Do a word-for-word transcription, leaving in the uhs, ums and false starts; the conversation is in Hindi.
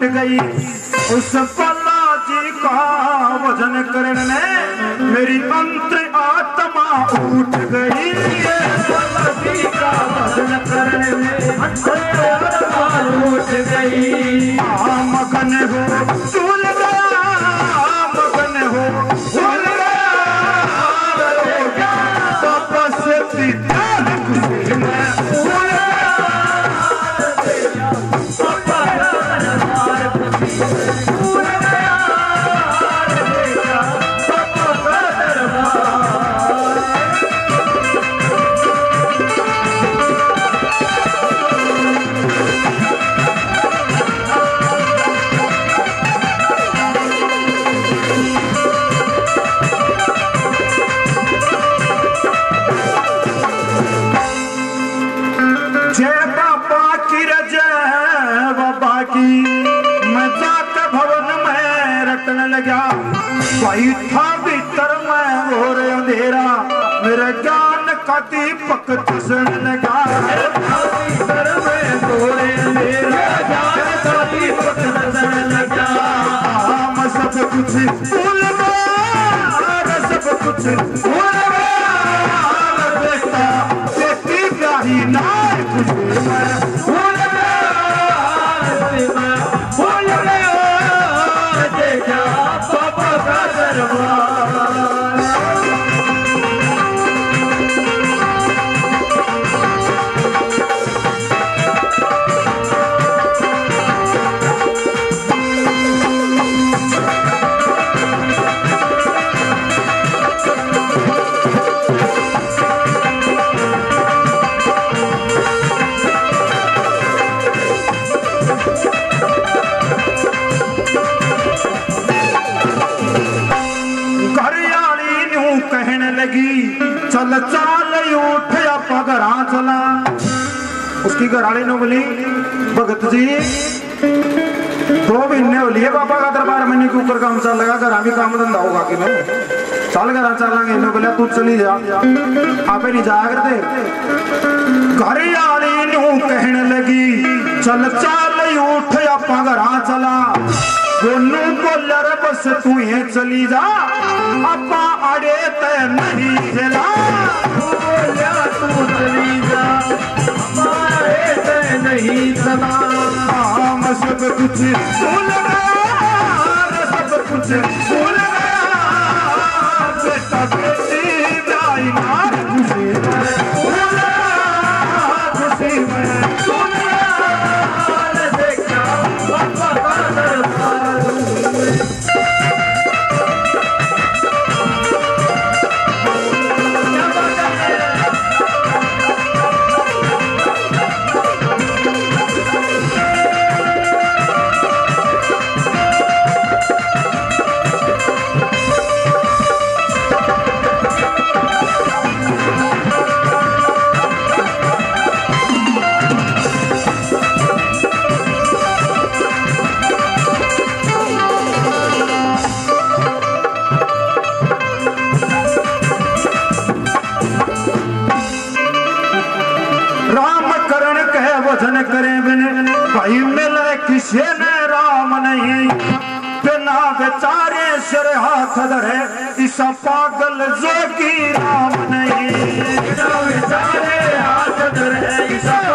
गई। उस पल्ला जी का वजन करने मेरी अंतर आत्मा उठ गई। पल्ला जी का वजन करने में अंतर आत्मा उठ गई। मगन हो भूल गया, मगन हो भूल गया, वापस पिता खुशी में भूल भाई था भीतर मैं और अंधेरा, मेरा ज्ञान का दीपक चसन लगा। भीतर मैं और अंधेरा, ज्ञान का दीपक चसन लगा। मैं सब कुछ भूल गया, सब कुछ भूल गया, बेटा बेटी ब्याही नार कुछ मैं भूल गया, भूल गया, देखा चल चाल उठ आप घरा चला। उसकी घराली ने बोली भगत जी दो महीने हो लिए बाबा का दरबार महीने के ऊपर काम चल लगा, घरा भी काम धंधा होगा कि नहीं, चल घरा चलांगे। इन्होंने बोला तू चली जा, आप नहीं जाया करते। घरियाली न्यू कहने लगी चल चाल उठ आप घरा चला। दोनों बोलर बस तू ही चली जा, अपा अड़े तय नहीं चला। बोलिया तू चली जा, अपा अड़े तय नहीं चला। हम सब कुछ भूल गया, सब कुछ भूल गया, बेटा बेटी जाई नार खुशी में भूल गया, खुशी में भूल गया, देखा पापा का दरबार। भाई मिले किसी ने राम नहीं, बिना बेचारे सिर हाथ धरे, ईसा पागल जोगी राम नहीं। बिना बेचारे हाथ धरे, ईसा